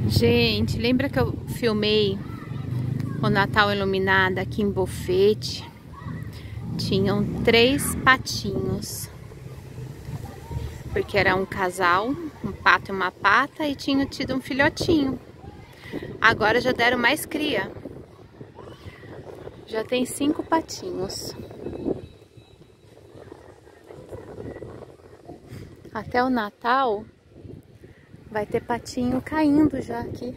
Gente, lembra que eu filmei o Natal iluminado aqui em Bofete? Tinham 3 patinhos. Porque era um casal, um pato e uma pata, e tinham tido um filhotinho. Agora já deram mais cria. Já tem 5 patinhos. Até o Natal vai ter patinho caindo já aqui.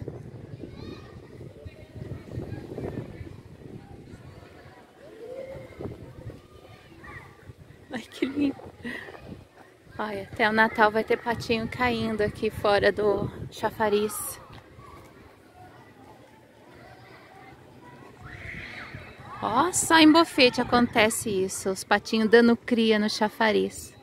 Ai, que lindo. Olha, até o Natal vai ter patinho caindo aqui fora do chafariz. Ó, só em Bofete acontece isso, os patinhos dando cria no chafariz.